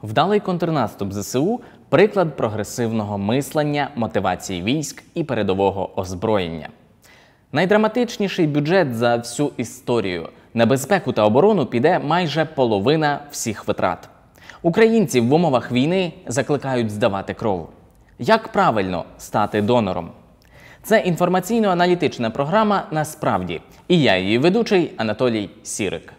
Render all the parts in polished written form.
Вдалий контрнаступ ЗСУ – приклад прогресивного мислення, мотивації військ і передового озброєння. Найдраматичніший бюджет за всю історію. На безпеку та оборону піде майже половина всіх витрат. Українців в умовах війни закликають здавати кров. Як правильно стати донором? Це інформаційно-аналітична програма «Насправді». І я, її ведучий Анатолій Сірик.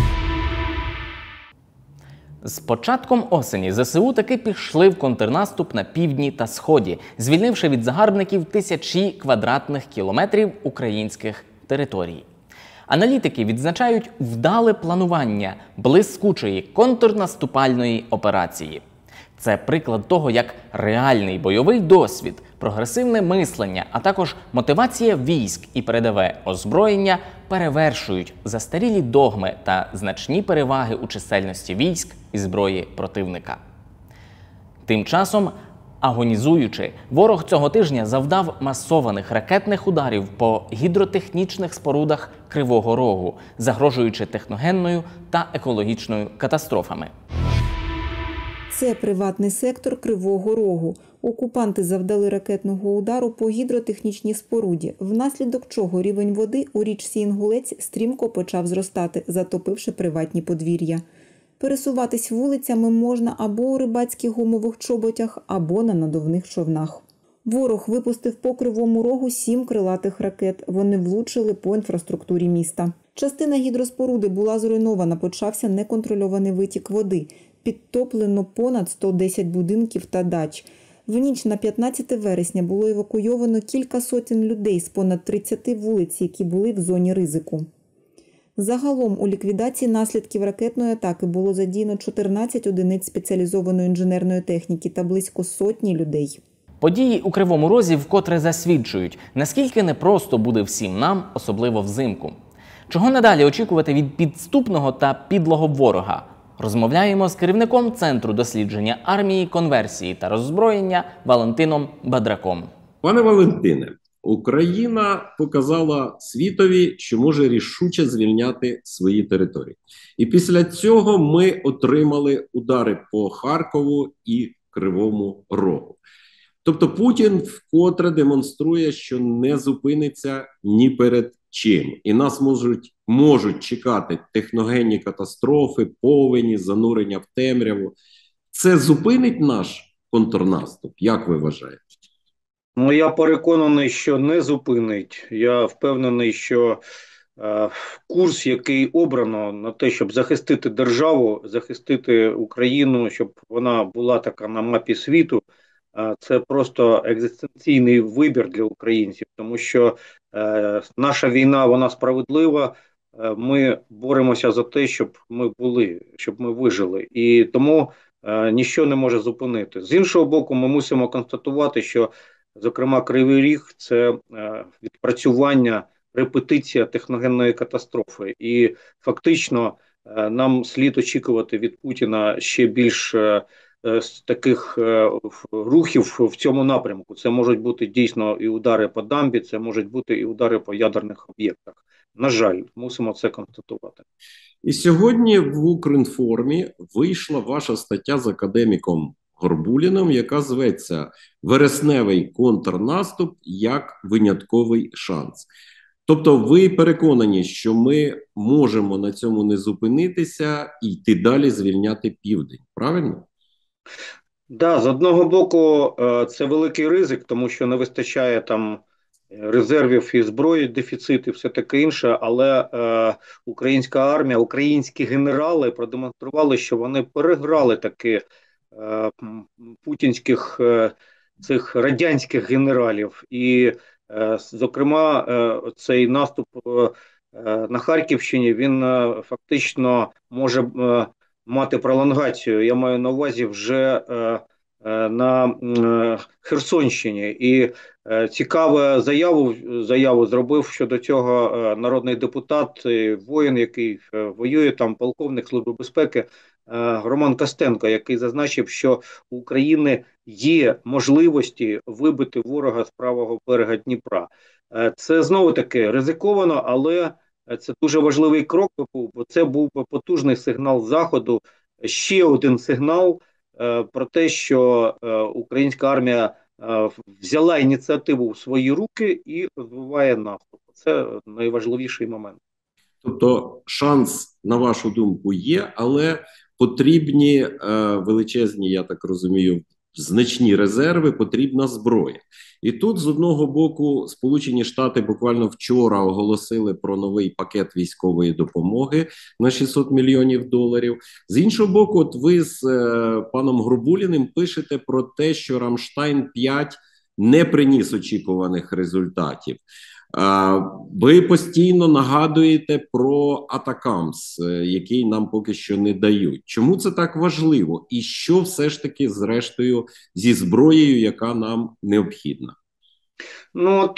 З початком осені ЗСУ таки пішли в контрнаступ на півдні та сході, звільнивши від загарбників тисячі квадратних кілометрів українських територій. Аналітики відзначають вдале планування блискучої контрнаступальної операції. Це приклад того, як реальний бойовий досвід, прогресивне мислення, а також мотивація військ і передове озброєння перевершують застарілі догми та значні переваги у чисельності військ і зброї противника. Тим часом, агонізуючи, ворог цього тижня завдав масованих ракетних ударів по гідротехнічних спорудах Кривого Рогу, загрожуючи техногенною та екологічною катастрофами. Це приватний сектор Кривого Рогу. Окупанти завдали ракетного удару по гідротехнічній споруді, внаслідок чого рівень води у річці Інгулець стрімко почав зростати, затопивши приватні подвір'я. Пересуватись вулицями можна або у рибацьких гумових чоботях, або на надувних човнах. Ворог випустив по Кривому Рогу 7 крилатих ракет. Вони влучили по інфраструктурі міста. Частина гідроспоруди була зруйнована, почався неконтрольований витік води. Підтоплено понад 110 будинків та дач. В ніч на 15 вересня було евакуйовано кілька сотень людей з понад 30 вулиць, які були в зоні ризику. Загалом у ліквідації наслідків ракетної атаки було задіяно 14 одиниць спеціалізованої інженерної техніки та близько сотні людей. Події у Кривому Розі вкотре засвідчують, наскільки непросто буде всім нам, особливо взимку. Чого надалі очікувати від підступного та підлого ворога? Розмовляємо з керівником Центру дослідження армії, конверсії та роззброєння Валентином Бадраком. Пане Валентине, Україна показала світові, що може рішуче звільняти свої території. І після цього ми отримали удари по Харкову і Кривому Рогу. Тобто Путін вкотре демонструє, що не зупиниться ні перед чим. І нас можуть чекати техногенні катастрофи, повені, занурення в темряву. Це зупинить наш контрнаступ? Як ви вважаєте? Я переконаний, що не зупинить. Я впевнений, що курс, який обрано на те, щоб захистити державу, захистити Україну, щоб вона була така на мапі світу, це просто екзистенційний вибір для українців, тому що наша війна, вона справедлива, ми боремося за те, щоб ми були, щоб ми вижили, і тому ніщо не може зупинити. З іншого боку, ми мусимо констатувати, що, зокрема, Кривий Ріг – це відпрацювання, репетиція техногенної катастрофи, і фактично нам слід очікувати від Путіна ще більш з таких рухів в цьому напрямку. Це можуть бути дійсно і удари по дамбі, це можуть бути і удари по ядерних об'єктах. На жаль, мусимо це констатувати. І сьогодні в Укрінформі вийшла ваша стаття з академіком Горбуліним, яка зветься «Вересневий контрнаступ як винятковий шанс». Тобто ви переконані, що ми можемо на цьому не зупинитися і йти далі звільняти Південь, правильно? Да, з одного боку, це великий ризик, тому що не вистачає там резервів і зброї, дефіцит і все таке інше, але українська армія, українські генерали продемонстрували, що вони переграли таки путінських цих радянських генералів. І, зокрема, цей наступ на Харківщині, він фактично може мати пролонгацію. Я маю на увазі вже на Херсонщині. І цікаву заяву зробив щодо цього народний депутат, воїн, який воює там, полковник Служби безпеки Роман Костенко, який зазначив, що у України є можливості вибити ворога з правого берега Дніпра. Це знову-таки ризиковано, але це дуже важливий крок, бо це був би потужний сигнал Заходу, ще один сигнал про те, що українська армія взяла ініціативу в свої руки і розвиває наступ. Це найважливіший момент. Тобто шанс, на вашу думку, є, але потрібні величезні, я так розумію, значні резерви, потрібна зброя. І тут, з одного боку, Сполучені Штати буквально вчора оголосили про новий пакет військової допомоги на 600 мільйонів доларів. З іншого боку, от ви з паном Горбуліним пишете про те, що Рамштайн-5 не приніс очікуваних результатів. Ви постійно нагадуєте про Атакамс, який нам поки що не дають. Чому це так важливо? І що все ж таки, зрештою, зі зброєю, яка нам необхідна? Ну от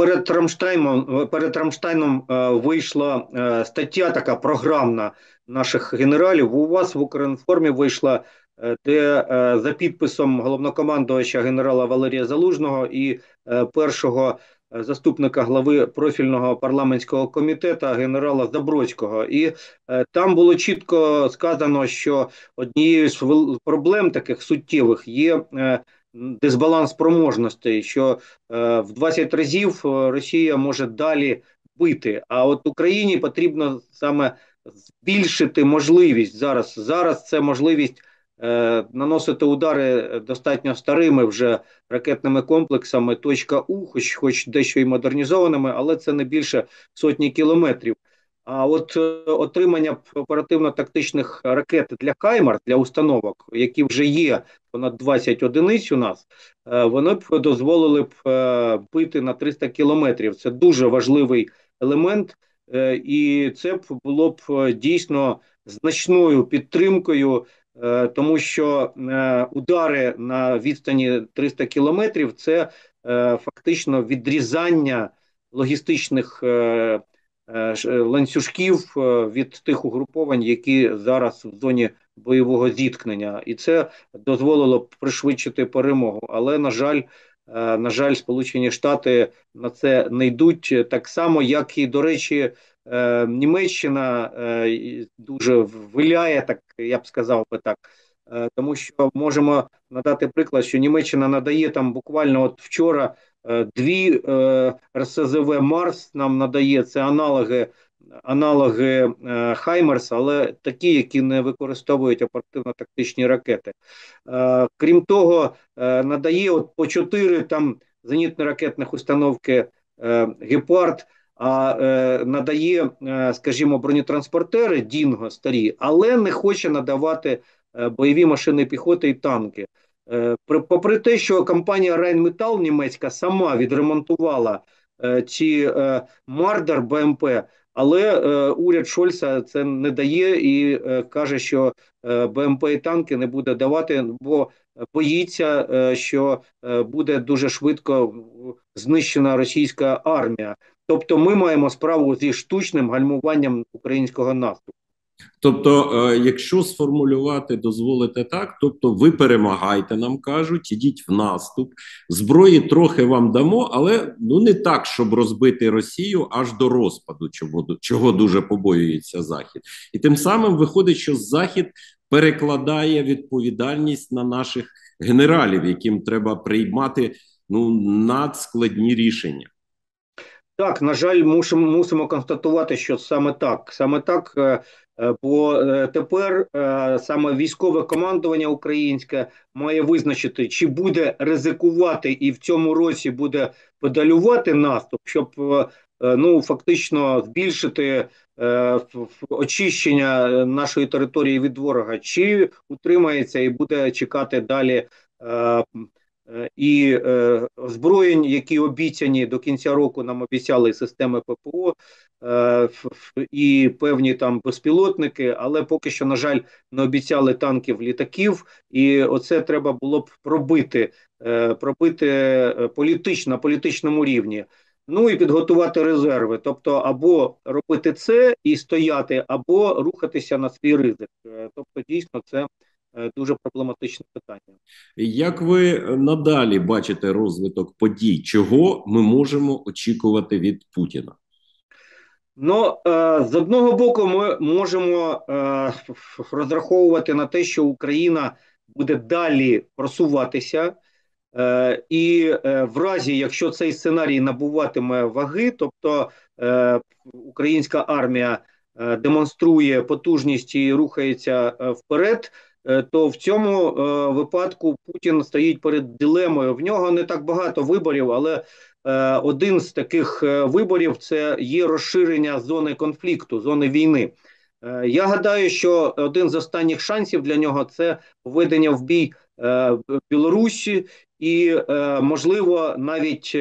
перед Рамштайном вийшла стаття така програмна наших генералів. У вас в Укрінформі вийшла, де за підписом головнокомандувача генерала Валерія Залужного і першого заступника глави профільного парламентського комітету генерала Забродського. І там було чітко сказано, що однією з проблем таких суттєвих є дисбаланс спроможностей, що в 20 разів Росія може далі бити, а от Україні потрібно саме збільшити можливість зараз. Зараз це можливість наносити удари достатньо старими вже ракетними комплексами «У», хоч дещо і модернізованими, але це не більше сотні кілометрів. А от отримання оперативно-тактичних ракет для «Хаймарс», для установок, які вже є понад 20 одиниць у нас, вони б дозволили б бити на 300 кілометрів. Це дуже важливий елемент, і це б було б дійсно значною підтримкою, тому що удари на відстані 300 кілометрів – це фактично відрізання логістичних ланцюжків від тих угруповань, які зараз в зоні бойового зіткнення. І це дозволило б пришвидшити перемогу. Але, на жаль, Сполучені Штати на це не йдуть. Так само, як і, до речі, Німеччина дуже виляє, так я б сказав би так, тому що можемо надати приклад, що Німеччина надає там буквально от вчора дві РСЗВ «Марс» нам надає, це аналоги «Хаймерс», але такі, які не використовують оперативно-тактичні ракети. Крім того, надає от по 4 там зенітно-ракетних установки «Гепард», а надає, скажімо, бронетранспортери «Дінго» старі, але не хоче надавати бойові машини піхоти і танки. Попри те, що компанія Rheinmetall німецька сама відремонтувала ці Мардер БМП, але уряд Шольца це не дає і каже, що БМП і танки не буде давати, бо боїться, що буде дуже швидко знищена російська армія. Тобто ми маємо справу зі штучним гальмуванням українського наступу. Тобто, якщо сформулювати, дозволите так, тобто ви перемагаєте, нам кажуть, ідіть в наступ, зброї трохи вам дамо, але не так, щоб розбити Росію аж до розпаду, чого дуже побоюється Захід. І тим самим виходить, що Захід перекладає відповідальність на наших генералів, яким треба приймати надскладні рішення. Так, на жаль, мусимо констатувати, що саме так, бо тепер саме військове командування українське має визначити, чи буде ризикувати і в цьому році буде педалювати наступ, щоб фактично збільшити очищення нашої території від ворога, чи утримається і буде чекати далі і озброєнь, які обіцяні до кінця року, нам обіцяли системи ППО і певні там безпілотники, але поки що, на жаль, не обіцяли танків, літаків, і оце треба було б пробити на політичному рівні. Ну і підготувати резерви, тобто або робити це і стояти, або рухатися на свій ризик. Тобто дійсно це дуже проблематичне питання. Як ви надалі бачите розвиток подій? Чого ми можемо очікувати від Путіна? З одного боку, ми можемо розраховувати на те, що Україна буде далі просуватися. І в разі, якщо цей сценарій набуватиме ваги, тобто українська армія демонструє потужність і рухається вперед, то в цьому випадку Путін стоїть перед дилемою. В нього не так багато виборів, але один з таких виборів – це є розширення зони конфлікту, зони війни. Я гадаю, що один з останніх шансів для нього – це введення в бій Білорусі і, можливо, навіть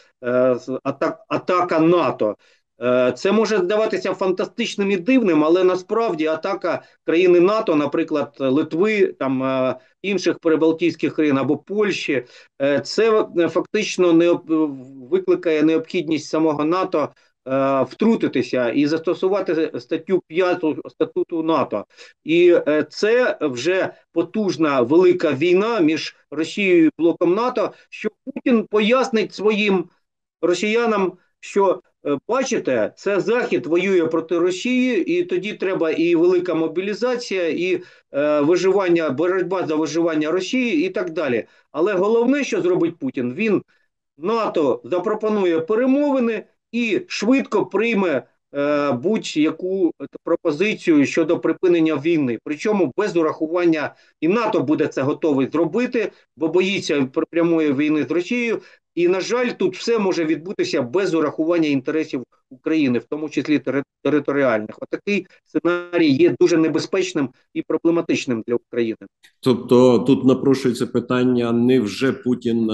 атака НАТО. Це може здаватися фантастичним і дивним, але насправді атака країни НАТО, наприклад, Литви, там інших прибалтійських країн або Польщі, це фактично викликає необхідність самого НАТО втрутитися і застосувати статтю 5 статуту НАТО. І це вже потужна велика війна між Росією і блоком НАТО, що Путін пояснить своїм росіянам, що бачите, це Захід воює проти Росії, і тоді треба і велика мобілізація, і виживання, боротьба за виживання Росії і так далі. Але головне, що зробить Путін, він НАТО запропонує перемовини і швидко прийме будь-яку пропозицію щодо припинення війни. Причому без урахування, і НАТО буде це готовий зробити, бо боїться прямої війни з Росією. І, на жаль, тут все може відбутися без урахування інтересів України, в тому числі територіальних. Отакий сценарій є дуже небезпечним і проблематичним для України. Тобто тут напрошується питання, невже Путін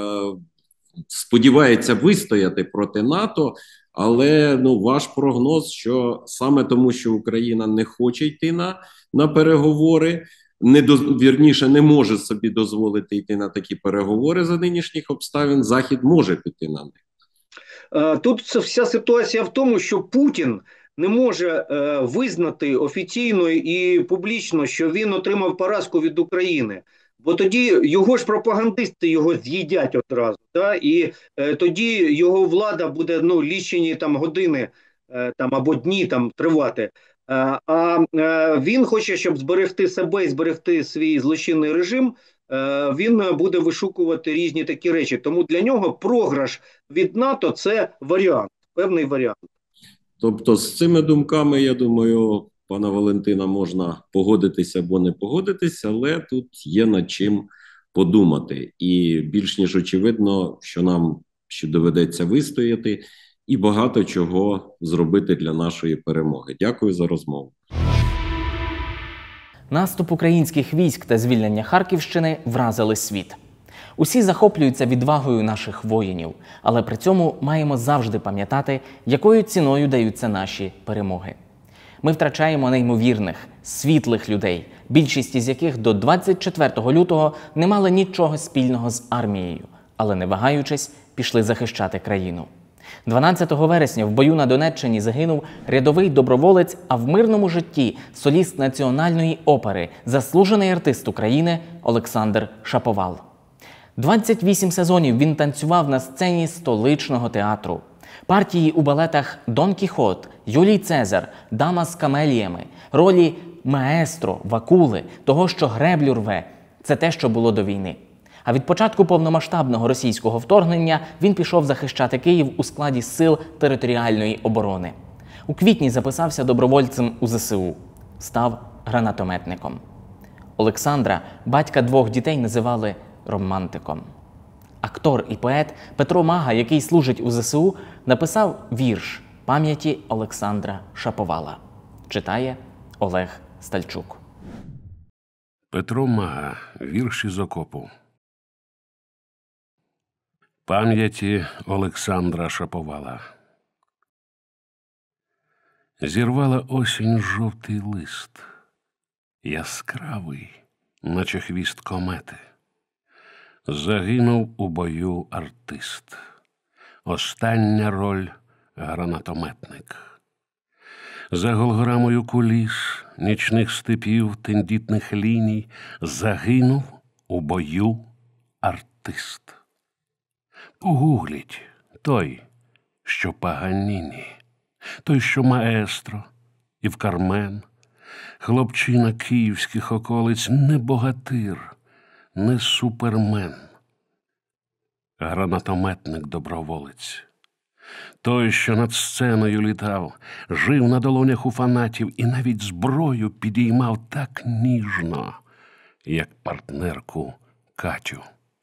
сподівається вистояти проти НАТО, але ваш прогноз, що саме тому, що Україна не хоче йти на переговори, вірніше, не може собі дозволити йти на такі переговори за нинішніх обставин, Захід може піти на них. Тут вся ситуація в тому, що Путін не може визнати офіційно і публічно, що він отримав поразку від України. Бо тоді його ж пропагандисти його з'їдять одразу, да? І тоді його влада буде лічені години або дні тривати. А він хоче, щоб зберегти себе і зберегти свій злочинний режим, він буде вишукувати різні такі речі. Тому для нього програш від НАТО – це варіант, певний варіант. Тобто з цими думками, я думаю, пана Валентина, можна погодитися або не погодитися, але тут є над чим подумати. І більш ніж очевидно, що нам ще доведеться вистояти і багато чого зробити для нашої перемоги. Дякую за розмову. Наступ українських військ та звільнення Харківщини вразили світ. Усі захоплюються відвагою наших воїнів, але при цьому маємо завжди пам'ятати, якою ціною даються наші перемоги. Ми втрачаємо неймовірних, світлих людей, більшість із яких до 24 лютого не мали нічого спільного з армією, але не вагаючись, пішли захищати країну. 12 вересня в бою на Донеччині загинув рядовий доброволець, а в мирному житті соліст Національної опери, заслужений артист України Олександр Шаповал. 28 сезонів він танцював на сцені столичного театру. Партії у балетах «Дон Кіхот», «Юлій Цезар», «Дама з камеліями», ролі маестро, Вакули, того, що греблю рве – це те, що було до війни. А від початку повномасштабного російського вторгнення він пішов захищати Київ у складі Сил територіальної оборони. У квітні записався добровольцем у ЗСУ. Став гранатометником. Олександра, батька 2 дітей, називали романтиком. Актор і поет Петро Мага, який служить у ЗСУ, написав вірш пам'яті Олександра Шаповала. Читає Олег Стальчук. Петро Мага. Вірш із окопу. Пам'яті Олександра Шаповала. Зірвала осінь жовтий лист, яскравий, наче хвіст комети. Загинув у бою артист. Остання роль – гранатометник. За голграмою куліс, нічних степів, тендітних ліній загинув у бою артист. Погугліть той, що Паганіні, той, що маестро і в Кармен, Хлопчина київських околиць не богатир, не супермен. Гранатометник-доброволець. Той, що над сценою літав, жив на долонях у фанатів і навіть зброю підіймав так ніжно, як партнерку Катю.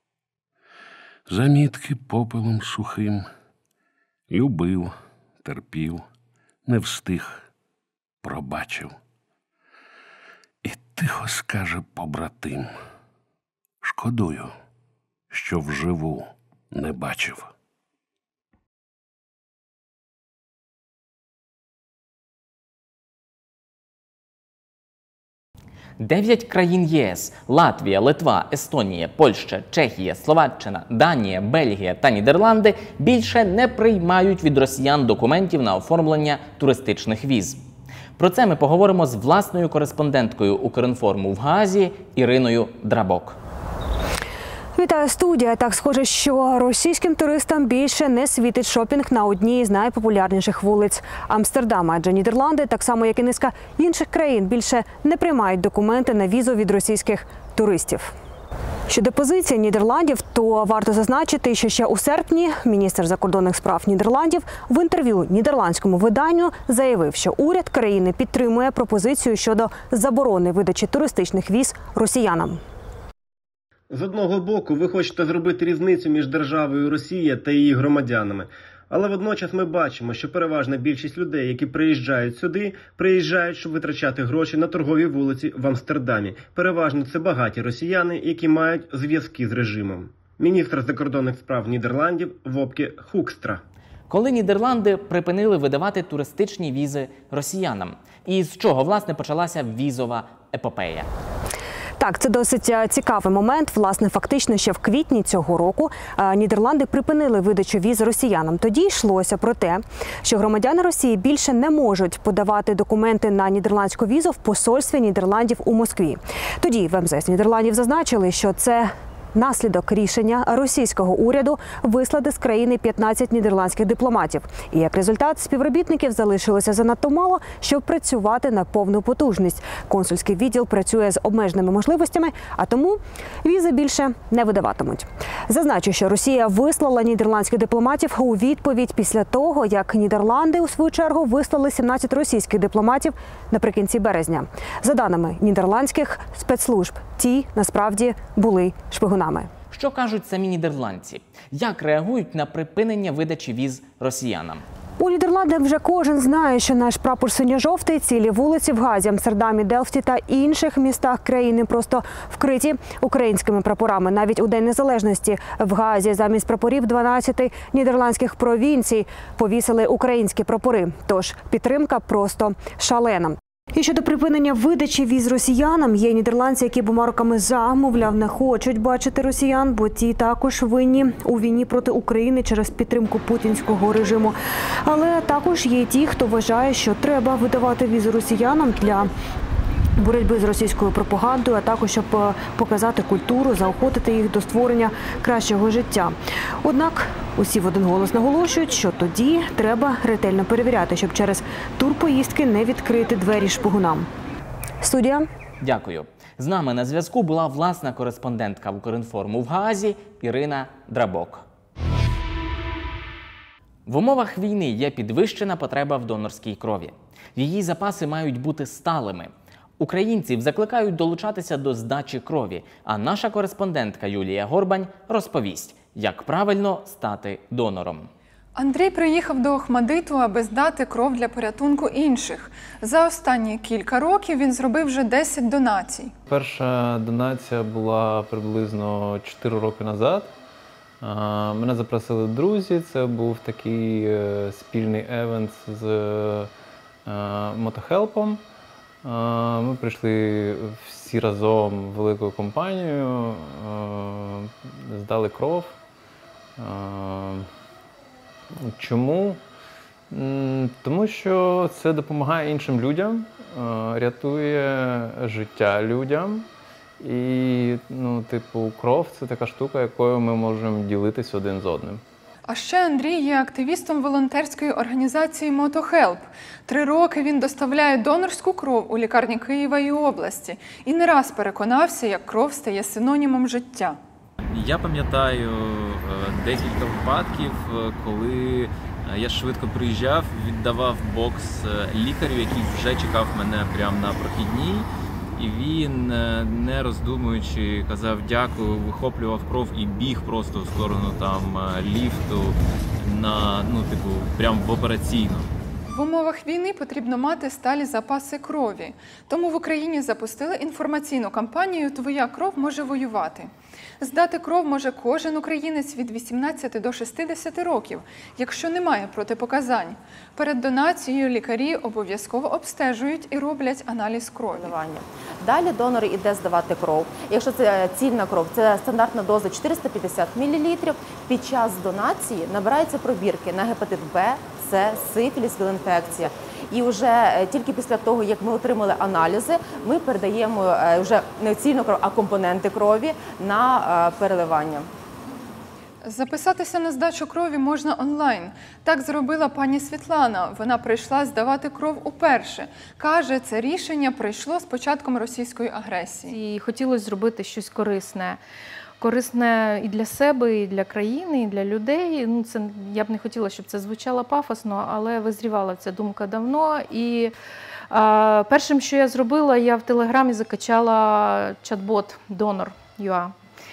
Замітки попелом сухим. Любив, терпів, не встиг, пробачив. І тихо скаже побратим: шкодую, що вживу не бачив. Дев'ять країн ЄС – Латвія, Литва, Естонія, Польща, Чехія, Словаччина, Данія, Бельгія та Нідерланди – більше не приймають від росіян документів на оформлення туристичних віз. Про це ми поговоримо з власною кореспонденткою Укрінформу в Гаазі Іриною Драбок. Вітаю, студія. Так, схоже, що російським туристам більше не світить шопінг на одній з найпопулярніших вулиць Амстердама. Адже Нідерланди, так само як і низка інших країн, більше не приймають документи на візу від російських туристів. Щодо позиції Нідерландів, то варто зазначити, що ще у серпні міністр закордонних справ Нідерландів в інтерв'ю нідерландському виданню заявив, що уряд країни підтримує пропозицію щодо заборони видачі туристичних віз росіянам. З одного боку, ви хочете зробити різницю між державою Росія та її громадянами. Але водночас ми бачимо, що переважна більшість людей, які приїжджають сюди, приїжджають, щоб витрачати гроші на торгові вулиці в Амстердамі. Переважно це багаті росіяни, які мають зв'язки з режимом. Міністр закордонних справ Нідерландів Вопке Хукстра. Коли Нідерланди припинили видавати туристичні візи росіянам? І з чого, власне, почалася візова епопея? Так, це досить цікавий момент. Власне, фактично, ще в квітні цього року Нідерланди припинили видачу віз росіянам. Тоді йшлося про те, що громадяни Росії більше не можуть подавати документи на нідерландську візу в посольстві Нідерландів у Москві. Тоді в МЗС Нідерландів зазначили, що це наслідок рішення російського уряду вислати з країни 15 нідерландських дипломатів. І як результат, співробітників залишилося занадто мало, щоб працювати на повну потужність. Консульський відділ працює з обмеженими можливостями, а тому візи більше не видаватимуть. Зазначу, що Росія вислала нідерландських дипломатів у відповідь після того, як Нідерланди, у свою чергу, вислали 17 російських дипломатів наприкінці березня. За даними нідерландських спецслужб, ті, насправді, були шпигунами. Що кажуть самі нідерландці? Як реагують на припинення видачі віз росіянам? У Нідерландах вже кожен знає, що наш прапор синьо-жовтий, цілі вулиці в Гаазі, Амстердамі, Делфті та інших містах країни просто вкриті українськими прапорами. Навіть у День Незалежності в Гаазі замість прапорів 12 нідерландських провінцій повісили українські прапори. Тож підтримка просто шалена. І щодо припинення видачі віз росіянам, є нідерландці, які обома руками за, мовляв, не хочуть бачити росіян, бо ті також винні у війні проти України через підтримку путінського режиму. Але також є ті, хто вважає, що треба видавати візи росіянам для боротьби з російською пропагандою, а також щоб показати культуру, заохотити їх до створення кращого життя. Однак усі в один голос наголошують, що тоді треба ретельно перевіряти, щоб через турпоїздки не відкрити двері шпигунам. Студія. Дякую. З нами на зв'язку була власна кореспондентка Укрінформу в Гаазі Ірина Драбок. В умовах війни є підвищена потреба в донорській крові. Її запаси мають бути сталими. Українців закликають долучатися до здачі крові, а наша кореспондентка Юлія Горбань розповість, як правильно стати донором. Андрій приїхав до Охмадиту, аби здати кров для порятунку інших. За останні кілька років він зробив вже 10 донацій. Перша донація була приблизно 4 роки назад. Мене запросили друзі, це був такий спільний евент з мотохелпом. Ми прийшли всі разом великою компанією, здали кров. Чому? Тому що це допомагає іншим людям, рятує життя людям. І, кров – це така штука, якою ми можемо ділитись один з одним. А ще Андрій є активістом волонтерської організації «Мотохелп». 3 роки він доставляє донорську кров у лікарні Києва і області. І не раз переконався, як кров стає синонімом життя. Я пам'ятаю декілька випадків, коли я швидко приїжджав, віддавав бокс лікарю, який вже чекав мене прямо на прохідній. І він, не роздумуючи, казав дякую, вихоплював кров і біг просто в сторону ліфту прямо в операційну. В умовах війни потрібно мати сталі запаси крові. Тому в Україні запустили інформаційну кампанію «Твоя кров може воювати». Здати кров може кожен українець від 18 до 60 років, якщо немає протипоказань. Перед донацією лікарі обов'язково обстежують і роблять аналіз крові. Далі донор іде здавати кров. Якщо це цільна кров, це стандартна доза 450 мл. Під час донації набираються пробірки на гепатит Б, С, сифіліс, віл-інфекція. І вже тільки після того, як ми отримали аналізи, ми передаємо вже не цільну кров, а компоненти крові на переливання. Записатися на здачу крові можна онлайн. Так зробила пані Світлана. Вона прийшла здавати кров уперше. Каже, це рішення прийшло з початком російської агресії. І хотілося зробити щось корисне. Корисне і для себе, і для країни, і для людей. Я б не хотіла, щоб це звучало пафосно, але визрівала ця думка давно. І першим, що я зробила, я в Телеграмі закачала чат-бот Donor.ua.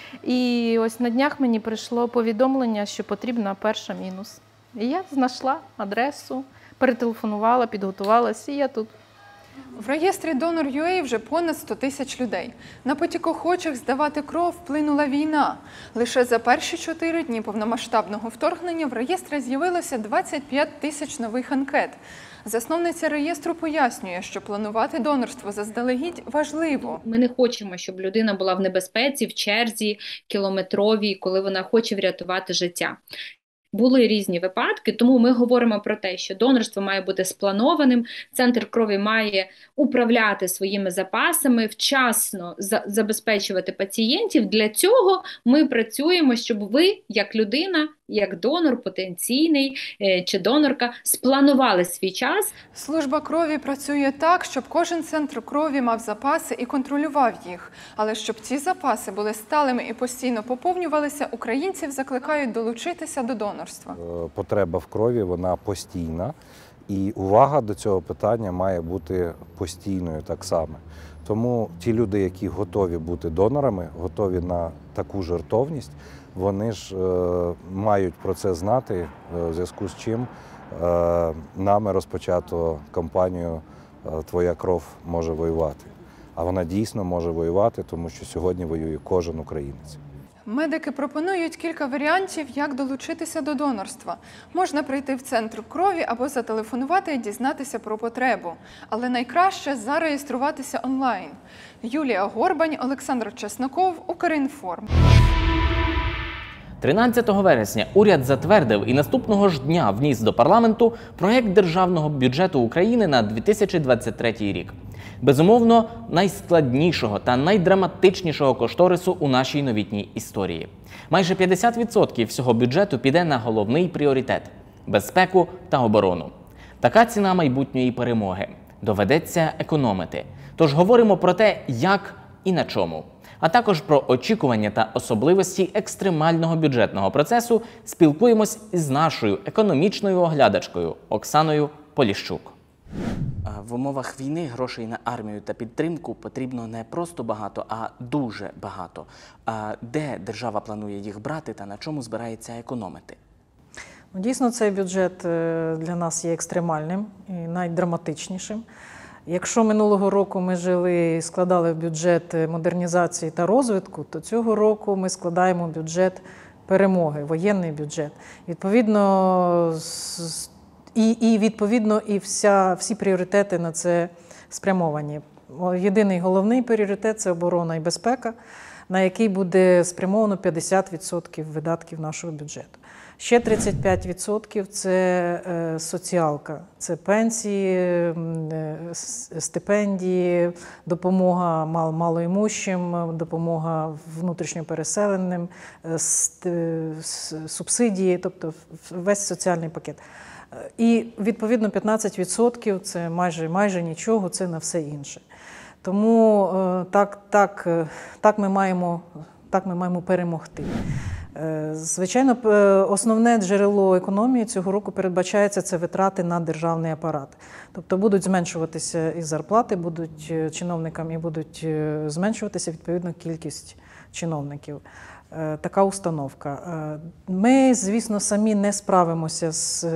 І ось на днях мені прийшло повідомлення, що потрібна перша мінус. І я знайшла адресу, перетелефонувала, підготувалася, і я тут. В реєстрі Donor.ua вже понад 100 тисяч людей. На потік охочих здавати кров вплинула війна. Лише за перші 4 дні повномасштабного вторгнення в реєстрі з'явилося 25 тисяч нових анкет. Засновниця реєстру пояснює, що планувати донорство заздалегідь важливо. Ми не хочемо, щоб людина була в небезпеці, в черзі, кілометровій, коли вона хоче врятувати життя. Були різні випадки, тому ми говоримо про те, що донорство має бути спланованим, центр крові має управляти своїми запасами, вчасно забезпечувати пацієнтів. Для цього ми працюємо, щоб ви, як людина, як донор потенційний чи донорка, спланували свій час. Служба крові працює так, щоб кожен центр крові мав запаси і контролював їх. Але щоб ці запаси були сталими і постійно поповнювалися, українців закликають долучитися до донорства. Потреба в крові, вона постійна. І увага до цього питання має бути постійною так само. Тому ті люди, які готові бути донорами, готові на таку жертовність, вони ж мають про це знати, в зв'язку з чим нами розпочато кампанію «Твоя кров може воювати». А вона дійсно може воювати, тому що сьогодні воює кожен українець. Медики пропонують кілька варіантів, як долучитися до донорства. Можна прийти в центр крові або зателефонувати і дізнатися про потребу. Але найкраще зареєструватися онлайн. Юлія Горбань, Олександр Чесноков, Укрінформ. 13 вересня уряд затвердив і наступного ж дня вніс до парламенту проєкт Державного бюджету України на 2023 рік. Безумовно, найскладнішого та найдраматичнішого кошторису у нашій новітній історії. Майже 50% всього бюджету піде на головний пріоритет – безпеку та оборону. Така ціна майбутньої перемоги. Доведеться економити. Тож говоримо про те, як і на чому. А також про очікування та особливості екстремального бюджетного процесу спілкуємось із нашою економічною оглядачкою Оксаною Поліщук. В умовах війни грошей на армію та підтримку потрібно не просто багато, а дуже багато. Де держава планує їх брати та на чому збирається економити? Дійсно, цей бюджет для нас є екстремальним і найдраматичнішим. Якщо минулого року ми складали бюджет модернізації та розвитку, то цього року ми складаємо бюджет перемоги, воєнний бюджет. Відповідно, всі пріоритети на це спрямовані. Єдиний головний пріоритет – це оборона і безпека. на який буде спрямовано 50% видатків нашого бюджету. Ще 35% – це соціалка, це пенсії, стипендії, допомога малоімущим, допомога внутрішньо переселеним, субсидії, тобто весь соціальний пакет. І, відповідно, 15% – це майже нічого, це на все інше. Тому так ми маємо перемогти. Звичайно, основне джерело економії цього року передбачається – це витрати на державний апарат. Тобто будуть зменшуватися і зарплати, будуть чиновникам, і будуть зменшуватися, відповідно, кількість чиновників. Така установка. Ми, звісно, самі не справимося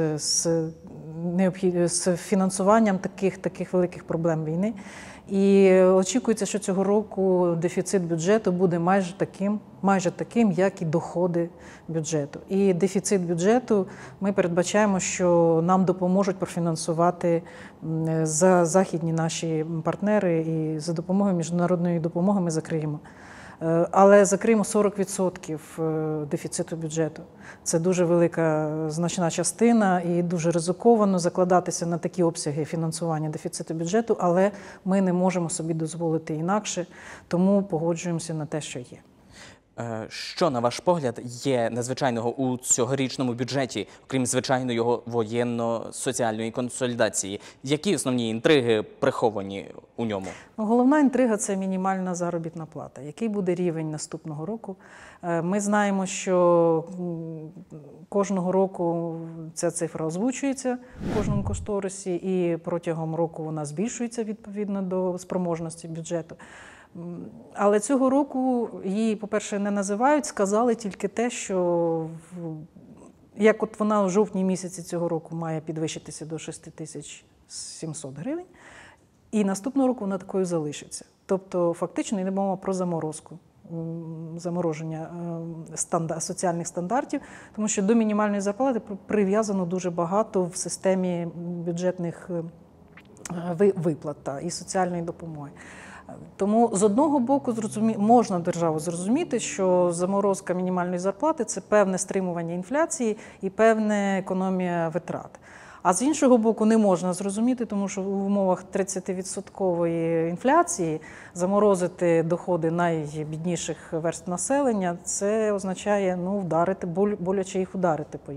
з фінансуванням таких великих проблем війни. І очікується, що цього року дефіцит бюджету буде майже таким, як і доходи бюджету. І дефіцит бюджету ми передбачаємо, що нам допоможуть профінансувати західні наші партнери, і за допомогою міжнародної допомоги ми закриємо. Але закриємо 40% дефіциту бюджету. Це дуже велика, значна частина і дуже ризиковано закладатися на такі обсяги фінансування дефіциту бюджету, але ми не можемо собі дозволити інакше, тому погоджуємося на те, що є. Що, на ваш погляд, є надзвичайного у цьогорічному бюджеті, окрім звичайно його воєнно-соціальної консолідації? Які основні інтриги приховані у ньому? Головна інтрига – це мінімальна заробітна плата. Який буде рівень наступного року? Ми знаємо, що кожного року ця цифра озвучується в кожному кошторисі, і протягом року вона збільшується відповідно до спроможності бюджету. Але цього року її, по-перше, не називають, сказали тільки те, що як от вона в жовтні місяці цього року має підвищитися до 6700 гривень, і наступного року вона такою залишиться. Тобто фактично йде мова про замороження соціальних стандартів, тому що до мінімальної зарплати прив'язано дуже багато в системі бюджетних виплат і соціальної допомоги. Тому з одного боку можна державу зрозуміти, що заморозка мінімальної зарплати – це певне стримування інфляції і певна економія витрат. А з іншого боку не можна зрозуміти, тому що в умовах 30% інфляції заморозити доходи найбідніших верств населення – це означає вдарити, боляче їх ударити по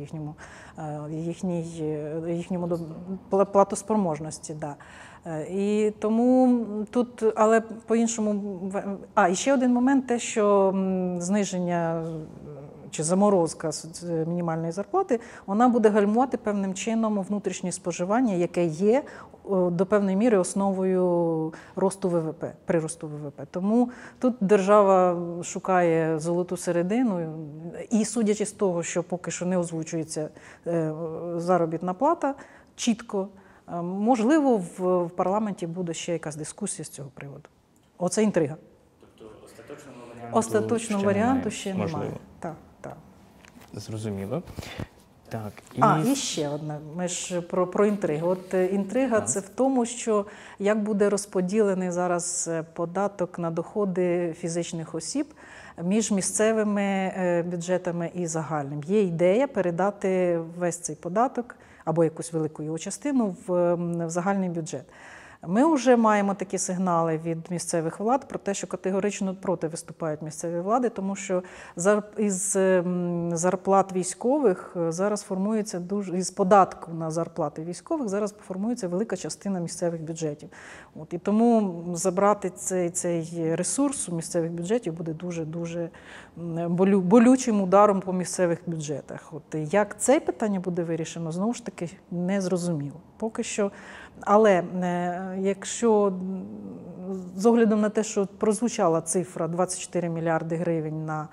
їхньому платоспроможності. Да. І тому тут, але по-іншому, і ще один момент, те, що зниження чи заморозка мінімальної зарплати, вона буде гальмувати певним чином внутрішнє споживання, яке є до певної міри основою росту ВВП, приросту ВВП. Тому тут держава шукає золоту середину, і судячи з того, що поки що не озвучується заробітна плата чітко, можливо, в парламенті буде ще якась дискусія з цього приводу. Оце інтрига. Тобто остаточного варіанту ще немає. Так. Зрозуміло. Так, і ще одне. Ми ж про інтригу. От інтрига – це в тому, що як буде розподілений зараз податок на доходи фізичних осіб між місцевими бюджетами і загальним. Є ідея передати весь цей податок або якусь велику його частину в загальний бюджет. Ми вже маємо такі сигнали від місцевих влад про те, що категорично проти виступають місцеві влади, тому що із зарплат військових зараз формується із податку на зарплати військових зараз формується велика частина місцевих бюджетів. І тому забрати цей ресурс у місцевих бюджетів буде дуже болючим ударом по місцевих бюджетах. Як це питання буде вирішено, знову ж таки, не зрозуміло. Поки що. Але якщо з оглядом на те, що прозвучала цифра 24 мільярди гривень на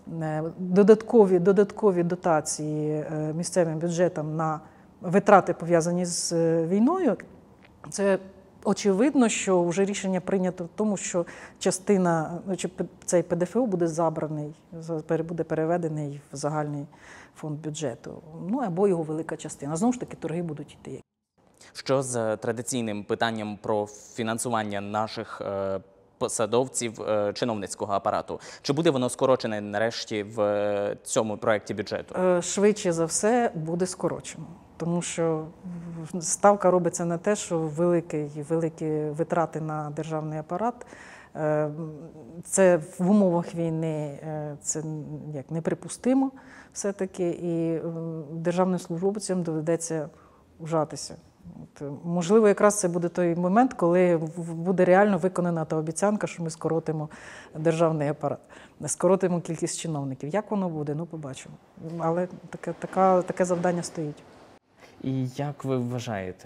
додаткові дотації місцевим бюджетам на витрати, пов'язані з війною, це очевидно, що вже рішення прийнято в тому, що цей ПДФО буде забраний, буде переведений в загальний фонд бюджету. Або його велика частина. Знову ж таки, торги будуть йти. Що з традиційним питанням про фінансування наших посадовців чиновницького апарату. Чи буде воно скорочене нарешті в цьому проєкті бюджету? Швидше за все буде скорочено. Тому що ставка робиться на те, що великі витрати на державний апарат. Це в умовах війни це неприпустимо все-таки, і державним службовцям доведеться вжатися. Можливо, якраз це буде той момент, коли буде реально виконана та обіцянка, що ми скоротимо державний апарат, скоротимо кількість чиновників. Як воно буде, побачимо. Але таке завдання стоїть. І як ви вважаєте,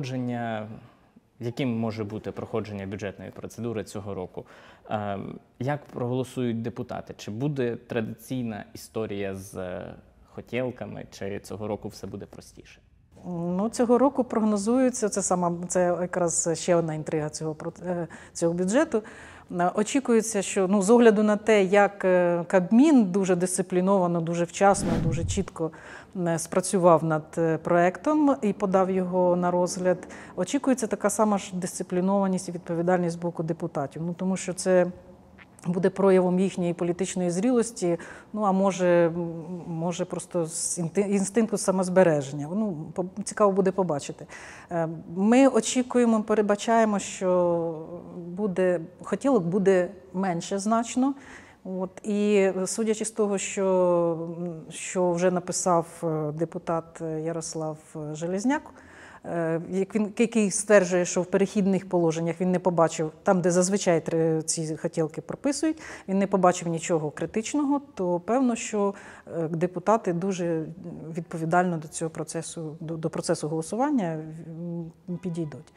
яким може бути проходження бюджетної процедури цього року? Як проголосують депутати? Чи буде традиційна історія з хотєлками, чи цього року все буде простіше? Цього року прогнозується, це якраз ще одна інтрига цього бюджету. Очікується, що з огляду на те, як Кабмін дуже дисципліновано, дуже вчасно, дуже чітко спрацював над проектом і подав його на розгляд, очікується така сама ж дисциплінованість і відповідальність з боку депутатів. Тому що це буде проявом їхньої політичної зрілості, а може просто з інстинкту самозбереження. Цікаво буде побачити. Ми очікуємо, передбачаємо, що хотілок буде менше значно. І судячи з того, що вже написав депутат Ярослав Железняк, який стверджує, що в перехідних положеннях він не побачив, там, де зазвичай ці хотілки прописують, він не побачив нічого критичного, то певно, що депутати дуже відповідально до цього процесу, до процесу голосування підійдуть.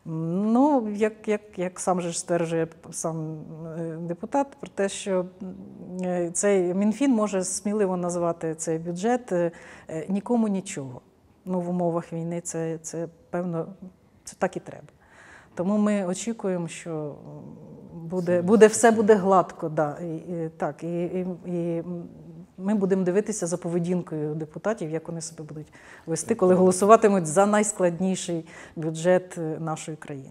Як сам же стверджує сам депутат, про те, що цей Мінфін може сміливо назвати цей бюджет нікому нічого. В умовах війни це певно, це так і треба. Тому ми очікуємо, що все буде гладко. І ми будемо дивитися за поведінкою депутатів, як вони себе будуть вести, коли голосуватимуть за найскладніший бюджет нашої країни.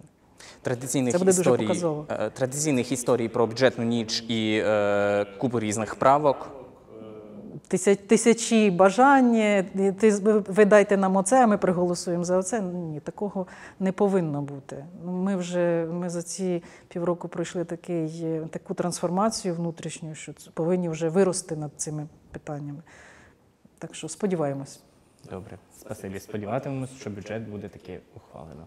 Традиційних історій про бюджетну ніч і купу різних правок. Тисячі бажань, ви дайте нам оце, а ми проголосуємо за оце. Ні, такого не повинно бути. Ми за ці півроку пройшли таку трансформацію внутрішню, що повинні вже вирости над цими питаннями. Так що сподіваємось. Добре, спасибі. Сподіватимемось, що бюджет буде таки ухвалено.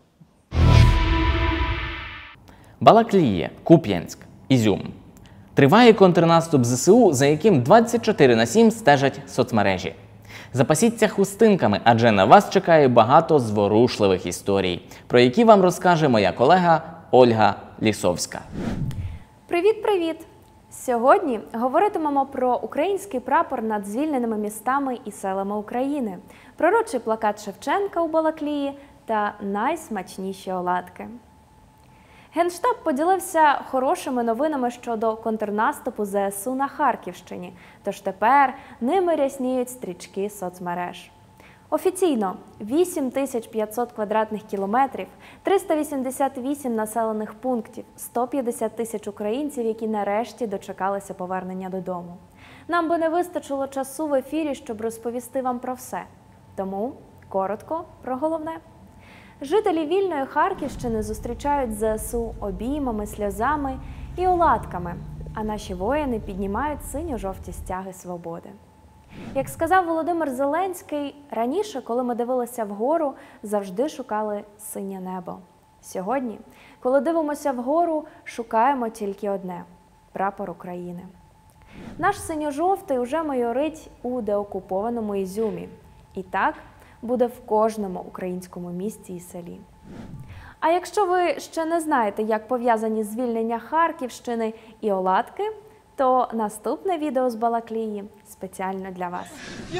Балаклія, Куп'янськ, Ізюм. Триває контрнаступ ЗСУ, за яким 24/7 стежать соцмережі. Запасіться хустинками, адже на вас чекає багато зворушливих історій, про які вам розкаже моя колега Ольга Лісовська. Привіт-привіт! Сьогодні говоритимемо про український прапор над звільненими містами і селами України, пророчий плакат Шевченка у Балаклії та найсмачніші оладки. Генштаб поділився хорошими новинами щодо контрнаступу ЗСУ на Харківщині, тож тепер ними рясніють стрічки соцмереж. Офіційно 8500 квадратних кілометрів, 388 населених пунктів, 150 тисяч українців, які нарешті дочекалися повернення додому. Нам би не вистачило часу в ефірі, щоб розповісти вам про все. Тому коротко про головне. Жителі вільної Харківщини зустрічають ЗСУ обіймами, сльозами і оладками, а наші воїни піднімають синьо-жовті стяги свободи. Як сказав Володимир Зеленський, раніше, коли ми дивилися вгору, завжди шукали синє небо. Сьогодні, коли дивимося вгору, шукаємо тільки одне – прапор України. Наш синьо-жовтий уже майорить у деокупованому Ізюмі. І так буде в кожному українському місті і селі. А якщо ви ще не знаєте, як пов'язані звільнення Харківщини і оладки, то наступне відео з Балаклії спеціально для вас.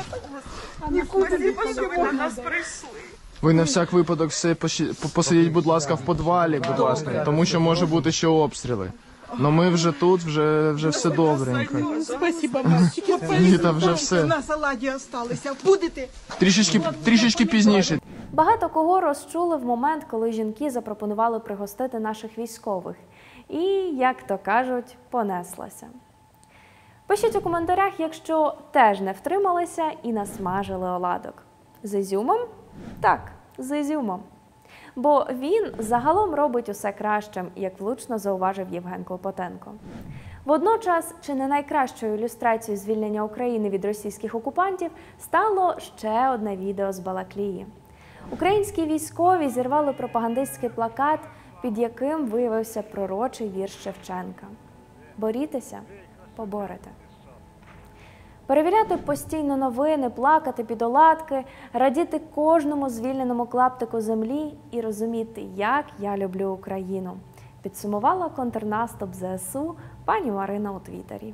Ви на всяк випадок все посидіть, будь ласка, в підвалі, будь ласка, тому що може бути ще обстріли. Но ми вже тут, вже все добренько. Спасибо, мальчики. Ні, там вже все. На салаті залишилися. Будете? Трішечки пізніше. Багато кого розчули в момент, коли жінки запропонували пригостити наших військових. І, як то кажуть, понеслася. Пишіть у коментарях, якщо теж не втрималися і насмажили оладок. З ізюмом? Так, з ізюмом. Бо він загалом робить усе кращим, як влучно зауважив Євген Клопотенко. Водночас, чи не найкращою ілюстрацією звільнення України від російських окупантів стало ще одне відео з Балаклії. Українські військові зірвали пропагандистський плакат, під яким виявився пророчий вірш Шевченка. Борітеся – поборете. Перевіряти постійно новини, плакати під оладки, радіти кожному звільненому клаптику землі і розуміти, як я люблю Україну, підсумувала контрнаступ ЗСУ пані Марина у Твіттері.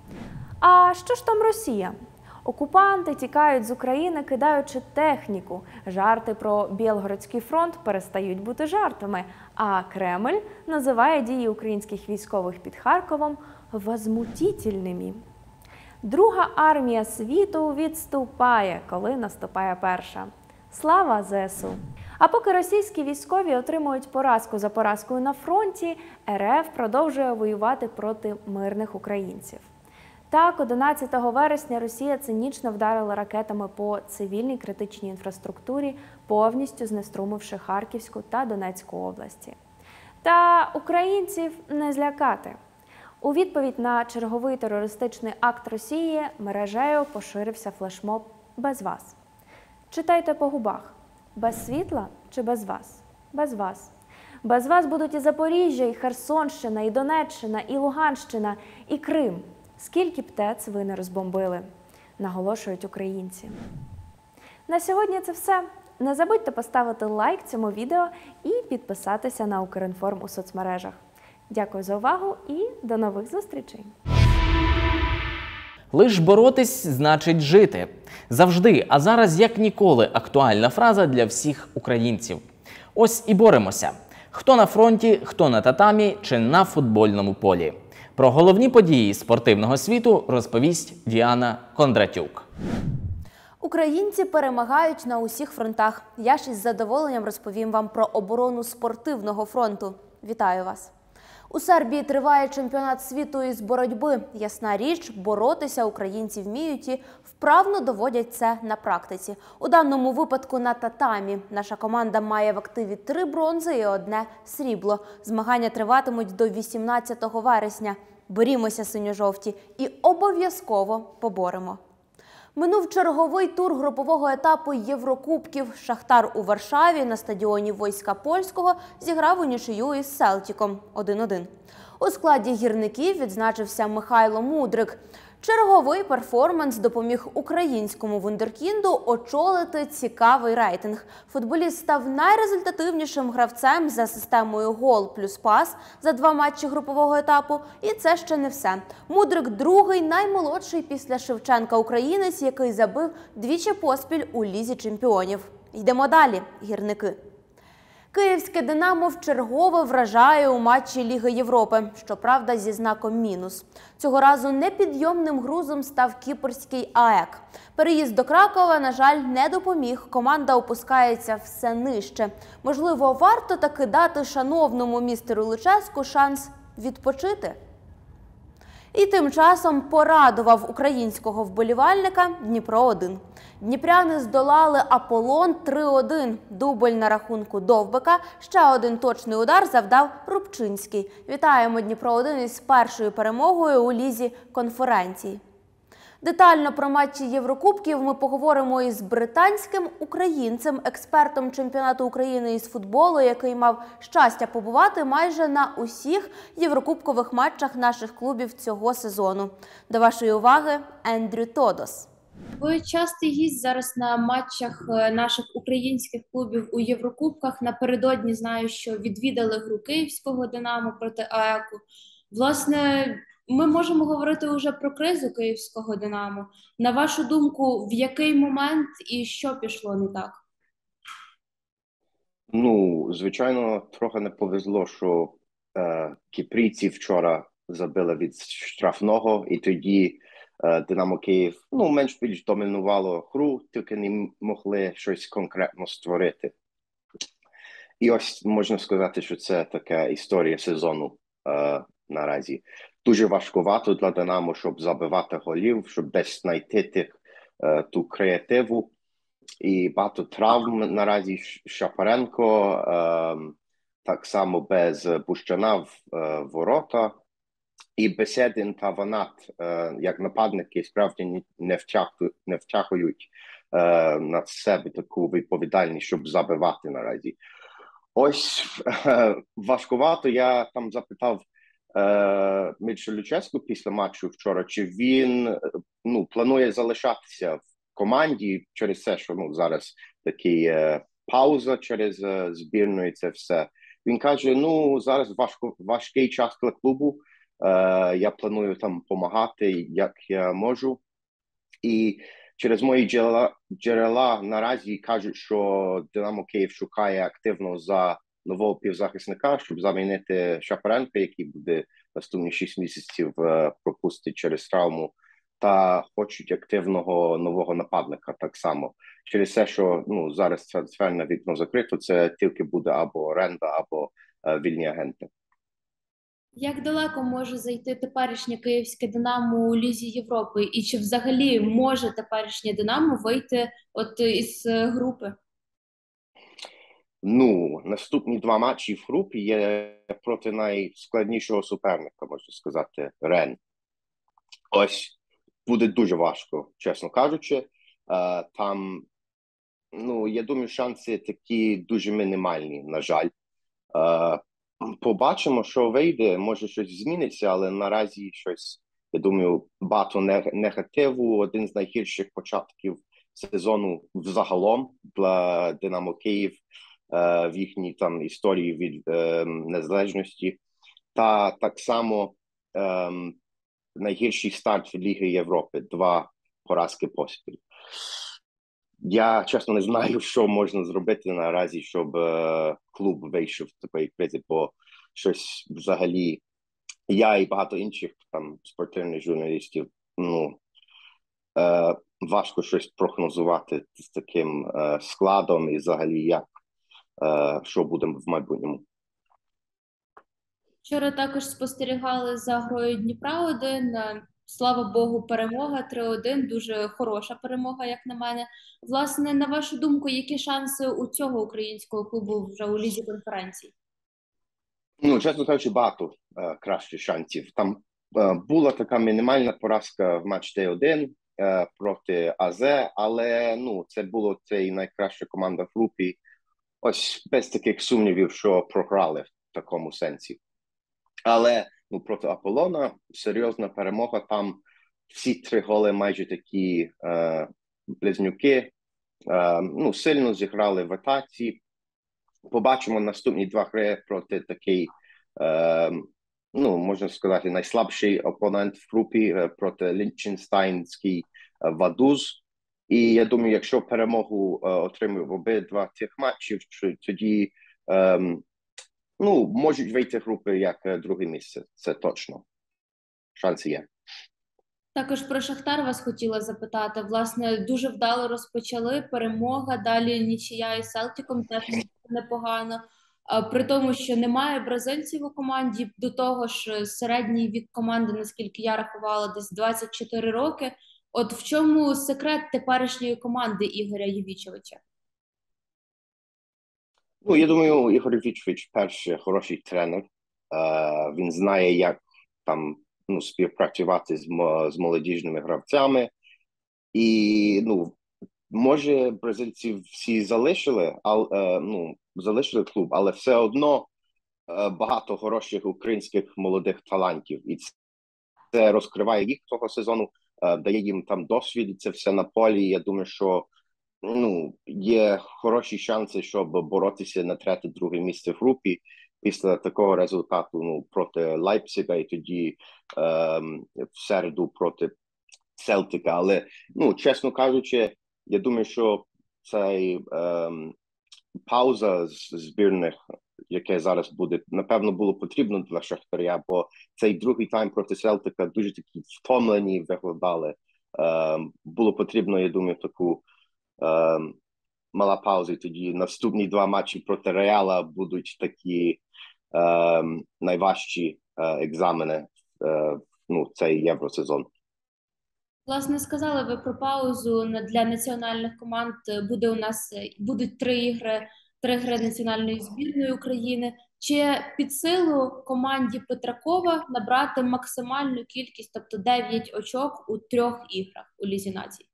А що ж там Росія? Окупанти тікають з України, кидаючи техніку. Жарти про Білгородський фронт перестають бути жартами, а Кремль називає дії українських військових під Харковом возмутительними. Друга армія світу відступає, коли наступає перша. Слава ЗСУ! А поки російські військові отримують поразку за поразкою на фронті, РФ продовжує воювати проти мирних українців. Так, 11 вересня Росія цинічно вдарила ракетами по цивільній критичній інфраструктурі, повністю знеструмивши Харківську та Донецьку області. Та українців не злякати. У відповідь на черговий терористичний акт Росії мережею поширився флешмоб «Без вас». Читайте по губах. Без світла чи без вас? Без вас. Без вас будуть і Запоріжжя, і Херсонщина, і Донеччина, і Луганщина, і Крим. Скільки б ТЕЦ ви не розбомбили, наголошують українці. На сьогодні це все. Не забудьте поставити лайк цьому відео і підписатися на Укрінформ у соцмережах. Дякую за увагу і до нових зустрічей! Лиш боротись – значить жити. Завжди, а зараз як ніколи актуальна фраза для всіх українців. Ось і боремося. Хто на фронті, хто на татамі чи на футбольному полі. Про головні події спортивного світу розповість Діана Кондратюк. Українці перемагають на усіх фронтах. Я ж із задоволенням розповім вам про оборону спортивного фронту. Вітаю вас! У Сербії триває чемпіонат світу із боротьби. Ясна річ, боротися українці вміють і вправно доводять це на практиці. У даному випадку на татамі. Наша команда має в активі 3 бронзи і 1 срібло. Змагання триватимуть до 18 вересня. Борімося, синьо-жовті, і обов'язково поборемо. Минув черговий тур групового етапу Єврокубків. Шахтар у Варшаві на стадіоні Войска Польського зіграв у нічию із Селтіком 1-1. У складі гірників відзначився Михайло Мудрик. Черговий перформанс допоміг українському вундеркінду очолити цікавий рейтинг. Футболіст став найрезультативнішим гравцем за системою гол плюс пас за 2 матчі групового етапу. І це ще не все. Мудрик – другий наймолодший після Шевченка українець, який забив 2 поспіль у Лізі чемпіонів. Йдемо далі, гірники. Київське «Динамо» вчергове вражає у матчі Ліги Європи, щоправда, зі знаком мінус. Цього разу непідйомним грузом став кіпрський АЕК. Переїзд до Кракова, на жаль, не допоміг, команда опускається все нижче. Можливо, варто таки дати шановному містеру Луческу шанс відпочити? І тим часом порадував українського вболівальника Дніпро-1. Дніпряни здолали Аполлон 3-1. Дубль на рахунку Довбика. Ще один точний удар завдав Рубчинський. Вітаємо Дніпро-1 із першою перемогою у Лізі конференції. Детально про матчі Єврокубків ми поговоримо із британським українцем, експертом чемпіонату України із футболу, який мав щастя побувати майже на усіх єврокубкових матчах наших клубів цього сезону. До вашої уваги, Ендрю Тодос. Ви частий гість зараз на матчах наших українських клубів у Єврокубках. Напередодні знаю, що відвідали гру київського «Динамо» проти АЕКу. Власне, ми можемо говорити вже про кризу київського «Динамо». На вашу думку, в який момент і що пішло не так? Звичайно, трохи не повезло, що кіпрійці вчора забили від штрафного, і тоді «Динамо Київ» менш-більш домінувало гру, тільки не могли щось конкретно створити. І ось можна сказати, що це така історія сезону наразі. Дуже важкувато для Динамо, щоб забивати голів, щоб десь знайти ту креативу. І багато травм наразі. Шапаренко, так само без Бущана в ворота. І Беседин та Ванат, як нападники, справді не втягують на себе таку відповідальність, щоб забивати наразі. Ось важкувато. Я там запитав Мірча Люческу після матчу вчора, чи він планує залишатися в команді через те, що зараз такий пауза через збірну і це все. Він каже, зараз важкий час для клубу, я планую там допомагати, як я можу. І через мої джерела наразі кажуть, що Динамо Київ шукає активно за нового півзахисника, щоб замінити Шапаренка, який буде наступні 6 місяців пропустити через травму, та хочуть активного нового нападника так само. Через те, що зараз трансферне вікно закрито, це тільки буде або оренда, або вільні агенти. Як далеко може зайти теперішнє київське Динамо у Лізі Європи? І чи взагалі може теперішнє Динамо вийти із групи? Наступні 2 матчі в групі є проти найскладнішого суперника, можна сказати, Рен. Ось, буде дуже важко, чесно кажучи. Там, я думаю, шанси такі дуже мінімальні, на жаль. Побачимо, що вийде, може щось зміниться, але наразі щось, я думаю, багато негативу, один з найгірших початків сезону взагалом для Динамо Київ в їхній там історії від незалежності. Та так само найгірший старт від Ліги Європи, 2 поразки поспіль. Я, чесно, не знаю, що можна зробити наразі, щоб клуб вийшов з такої кризи, бо щось взагалі, я і багато інших там спортивних журналістів, важко щось прогнозувати з таким складом і взагалі що буде в майбутньому. Вчора також спостерігали за грою Дніпра-1. Слава Богу, перемога 3-1, дуже хороша перемога, як на мене. Власне, на вашу думку, які шанси у цього українського клубу вже у Лізі конференцій? Чесно кажучи, багато кращих шансів. Там була така мінімальна поразка в матч Т1 проти АЗ, але це була найкраща команда в групі. Ось без таких сумнівів, що програли в такому сенсі. Але проти Аполлона серйозна перемога. Там всі 3 голи майже такі близнюки. Сильно зіграли в атаці. Побачимо наступні 2 гри проти такий, можна сказати, найслабший опонент в групі, проти Ліхтенштейнський Вадуз. І я думаю, якщо перемогу отримують в обидва цих матчів, тоді можуть вийти групи як друге місце. Це точно. Шанси є. Також про Шахтар вас хотіла запитати. Власне, дуже вдало розпочали, перемога, далі нічия із Селтіком, теж непогано. При тому, що немає бразильців у команді, до того ж середній вік команди, наскільки я рахувала, десь 24 роки. От в чому секрет теперішньої команди Ігоря Євічовича? Я думаю, Ігор Євічович перший хороший тренер. Він знає, як там співпрацювати з молодіжними гравцями. І, може, бразильці всі залишили клуб, але все одно багато хороших українських молодих талантів. І це розкриває їх того сезону, дає їм там досвід, і це все на полі. Я думаю, що є хороші шанси, щоб боротися на 3-друге місце в групі після такого результату проти Лейпцига і тоді в середу проти Селтика. Але, чесно кажучи, я думаю, що цей пауза з збірних, яке зараз буде, напевно, було потрібно для Шахтаря, бо цей другий тайм проти Селтика дуже такі втомлені виглядали. Було потрібно, я думаю, таку мала пауза, і тоді наступні 2 матчі проти Реала будуть такі найважчі екзамени цей євросезон. Власне, сказали ви про паузу для національних команд. Будуть 3 гри національної збірної України. Чи під силу команді Петракова набрати максимальну кількість, тобто 9 очок у 3 іграх у Лізі націй?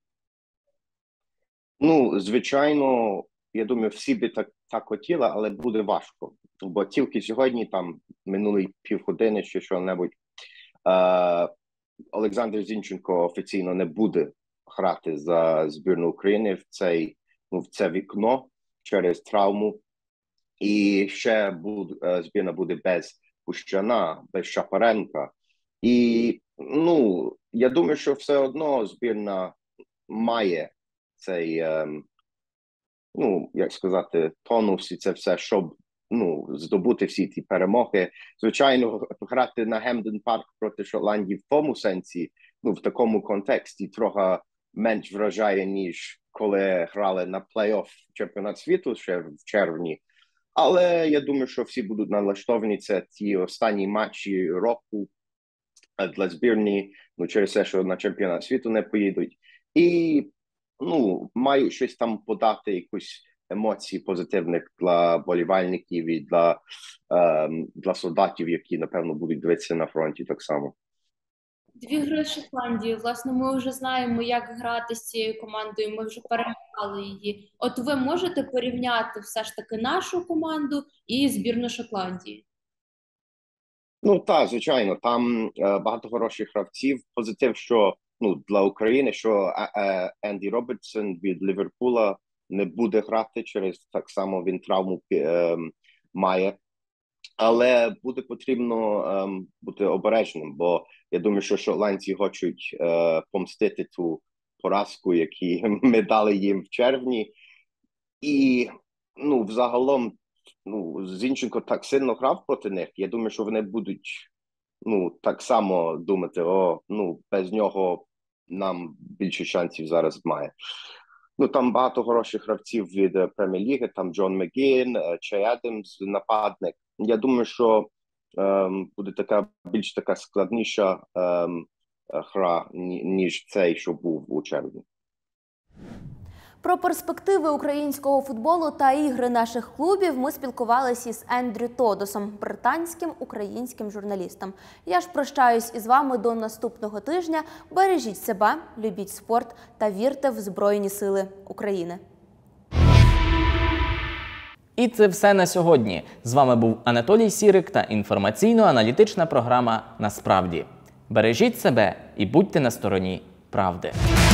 Звичайно, я думаю, всі би так хотіли, але буде важко. Бо тільки сьогодні, там, минулі півгодини чи що-небудь, Олександр Зінченко офіційно не буде грати за збірну України в це вікно через травму. І ще збірна буде без Пущана, без Шапаренка. І, я думаю, що все одно збірна має цей, тонус і це все, щоб, здобути всі ті перемоги. Звичайно, грати на Гемден Парк проти Шотландії в тому сенсі, в такому контексті трохи менш вражає, ніж коли грали на плей-офф чемпіонат світу ще в червні. Але я думаю, що всі будуть налаштовані. Це ті останні матчі року для збірні, через те, що на чемпіонат світу не поїдуть. І, мають щось там подати, якусь емоції позитивних для болівальників і для солдатів, які, напевно, будуть дивитися на фронті так само. 2 гри з Шотландією. Власне, ми вже знаємо, як грати з цією командою, ми вже перемагали її. От ви можете порівняти все ж таки нашу команду і збірну Шотландії? Так, звичайно. Там багато хороших гравців. Позитив, що для України, що Енді Робертсон від Ліверпула не буде грати через так само він травму має. Але буде потрібно бути обережним, бо я думаю, що шотландці хочуть помстити ту поразку, яку ми дали їм в червні. І, взагалом, Зінченко так сильно грав проти них. Я думаю, що вони будуть, так само думати, без нього нам більше шансів зараз має. Там багато хороших гравців від Прем'єр-ліги, там Джон Мегін, Чей Адамс, нападник. Я думаю, що буде більш така складніша гра, ніж цей, що був у червні. Про перспективи українського футболу та ігри наших клубів ми спілкувалися із Ендрю Тодосом, британським українським журналістом. Я ж прощаюсь із вами до наступного тижня. Бережіть себе, любіть спорт та вірте в Збройні Сили України. І це все на сьогодні. З вами був Анатолій Сірик та інформаційно-аналітична програма «Насправді». Бережіть себе і будьте на стороні правди.